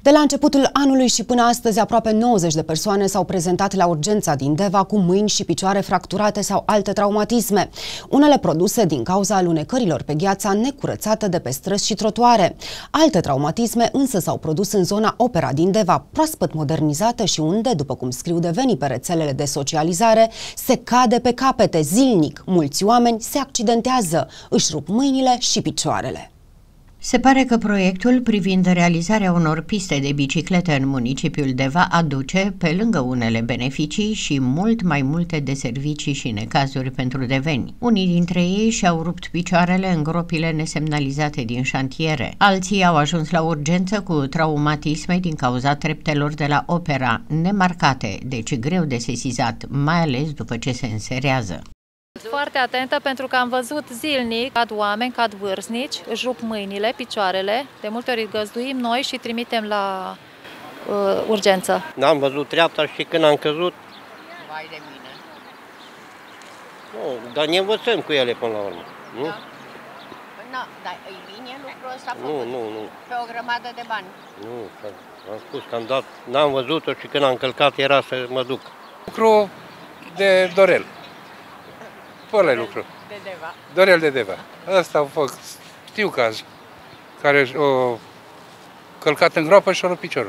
De la începutul anului și până astăzi, aproape 90 de persoane s-au prezentat la urgența din Deva cu mâini și picioare fracturate sau alte traumatisme. Unele produse din cauza alunecărilor pe gheața necurățată de pe străzi și trotuare. Alte traumatisme însă s-au produs în zona Opera din Deva, proaspăt modernizată și unde, după cum scriu devenii pe rețelele de socializare, se cade pe capete zilnic. Mulți oameni se accidentează, își rup mâinile și picioarele. Se pare că proiectul privind realizarea unor piste de biciclete în municipiul Deva aduce, pe lângă unele beneficii, și mult mai multe de servicii și necazuri pentru deveni. Unii dintre ei și-au rupt picioarele în gropile nesemnalizate din șantiere. Alții au ajuns la urgență cu traumatisme din cauza treptelor de la Opera, nemarcate, deci greu de sesizat, mai ales după ce se înserează. Foarte atentă pentru că am văzut zilnic cad oameni, cad vârstnici, își rup mâinile, picioarele. De multe ori îi găzduim noi și trimitem la urgență. N-am văzut treapta și când am căzut... Vai de mine! Nu, dar ne învățăm cu ele până la urmă, nu? Da. No, dar îi vine lucrul ăsta făcut? Nu. Pe o grămadă de bani? Nu, am spus că am dat, n-am văzut-o și când am călcat era să mă duc. Lucru de Dorel. Ăla e lucru. De Deva. Dorel de Deva. Ăsta a fost, știu caz, care a călcat în groapă și a rupt piciorul.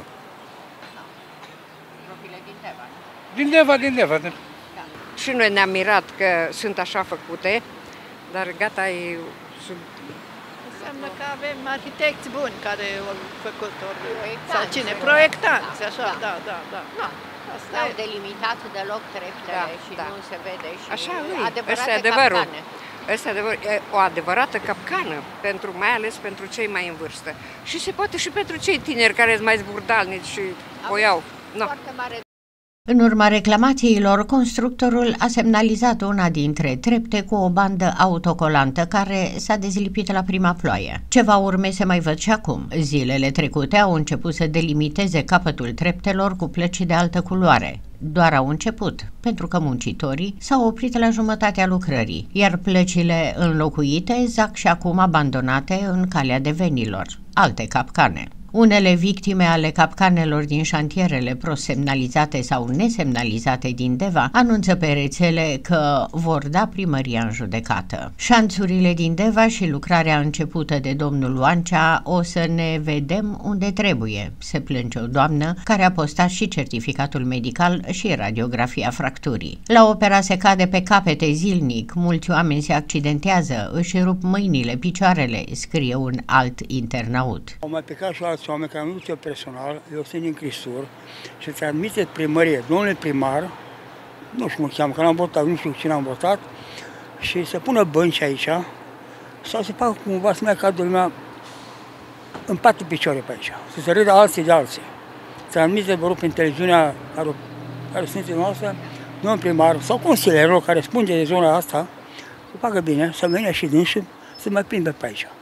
Gropile din Deva. Din Deva. Da. Și noi ne-am mirat că sunt așa făcute, dar gata, e sub... Înseamnă că avem arhitecți buni care au făcut sau cine? Proiectanți, așa, da. N-au delimitat deloc treptele și nu se vede și așa adevărate adevărul. capcane. Asta e o adevărată capcană, mai ales pentru cei mai în vârstă. Și se poate și pentru cei tineri care sunt mai zburdalnici și o iau. Foarte mare. În urma reclamațiilor, constructorul a semnalizat una dintre trepte cu o bandă autocolantă care s-a dezlipit la prima ploaie. Ceva urme se mai văd și acum. Zilele trecute au început să delimiteze capătul treptelor cu plăci de altă culoare. Doar au început, pentru că muncitorii s-au oprit la jumătatea lucrării, iar plăcile înlocuite zac și acum abandonate în calea devenilor. Alte capcane. Unele victime ale capcanelor din șantierele prosemnalizate sau nesemnalizate din Deva anunță pe rețele că vor da primăria în judecată. Șanțurile din Deva și lucrarea începută de domnul Oancea o să ne vedem unde trebuie, se plânge o doamnă care a postat și certificatul medical și radiografia fracturii. La Opera se cade pe capete zilnic, mulți oameni se accidentează, își rup mâinile, picioarele, scrie un alt internaut. Au mai plecat și alți oameni care nu duc eu personal, eu sunt din Crisur și transmite primărie, domnule primar, nu știu cum cheamă, că l-am votat, nu știu cine am votat, și să pună bănci aici sau să facă cumva să mai cadă lumea în 4 picioare pe aici, să se râdă alții de alții. Transmite, vă rog, prin televiziunea care sunt în noastră, domnul primar sau consilierul care spune de zona asta, să facă bine, să vină și dânsul să mai prindă pe aici.